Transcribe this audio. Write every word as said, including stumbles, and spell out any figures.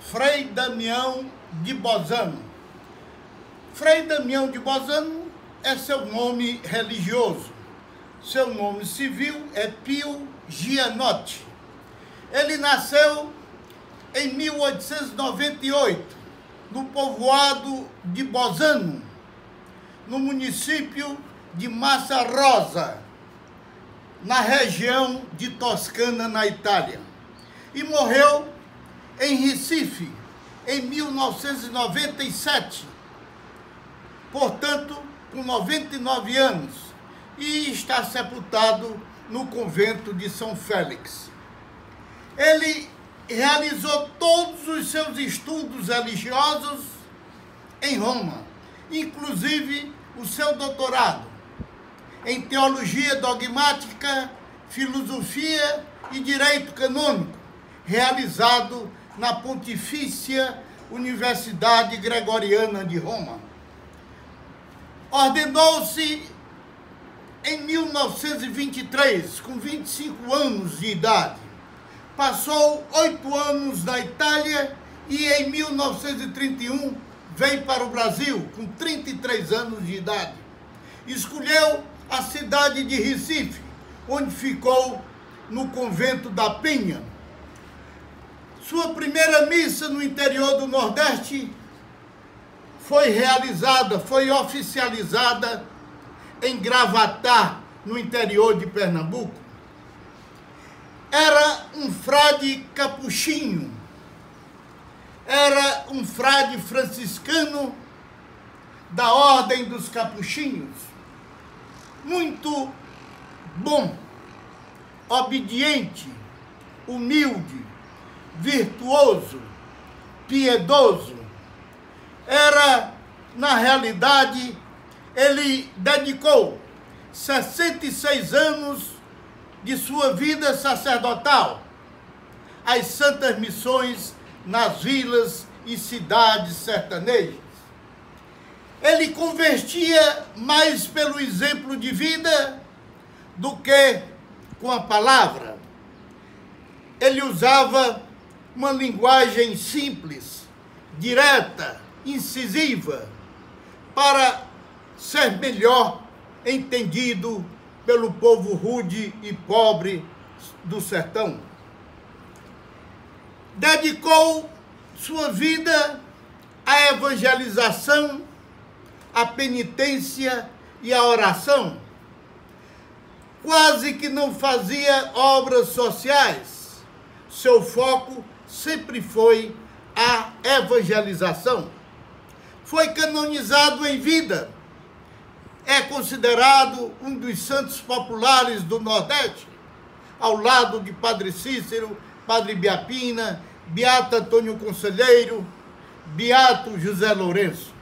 Frei Damião de Bozano. Frei Damião de Bozano é seu nome religioso. Seu nome civil é Pio Gianotti. Ele nasceu em mil oitocentos e noventa e oito, no povoado de Bozano, no município de Massa Rosa, na região de Toscana, na Itália. E morreu em Recife, em mil novecentos e noventa e sete, portanto, com noventa e nove anos, e está sepultado no convento de São Félix. Ele realizou todos os seus estudos religiosos em Roma, inclusive o seu doutorado em teologia dogmática, filosofia e direito canônico, realizado na Pontifícia Universidade Gregoriana de Roma. Ordenou-se em mil novecentos e vinte e três, com vinte e cinco anos de idade. Passou oito anos na Itália e em mil novecentos e trinta e um veio para o Brasil, com trinta e três anos de idade. Escolheu a cidade de Recife, onde ficou no convento da Penha. Sua primeira missa no interior do Nordeste foi realizada, foi oficializada em Gravatá, no interior de Pernambuco. Era um frade capuchinho, era um frade franciscano da Ordem dos Capuchinhos, muito bom, obediente, humilde, virtuoso, piedoso. Era, na realidade, ele dedicou sessenta e seis anos de sua vida sacerdotal às santas missões nas vilas e cidades sertanejas. Ele convertia mais pelo exemplo de vida do que com a palavra. Ele usava uma linguagem simples, direta, incisiva, para ser melhor entendido pelo povo rude e pobre do sertão. Dedicou sua vida à evangelização, à penitência e à oração. Quase que não fazia obras sociais. Seu foco sempre foi a evangelização. Foi canonizado em vida. É considerado um dos santos populares do Nordeste, ao lado de Padre Cícero, Padre Biapina, Beato Antônio Conselheiro, Beato José Lourenço.